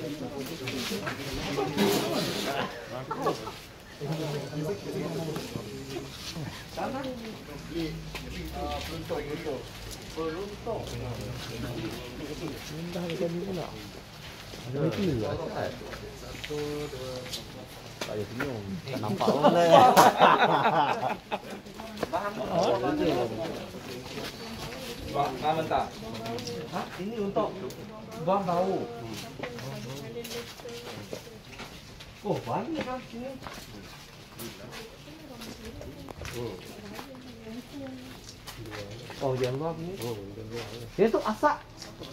Sana di beruntung. Dah ikan ni pula. Ada lagi lah. Satu, dua. Tak payah senyum. Tak nampak pun lah. Faham tak? Hah? Ini untuk buang bau. Oh, banyak kan sini. Oh, yang luar ni. Oh, dah luar. Dia tu asak.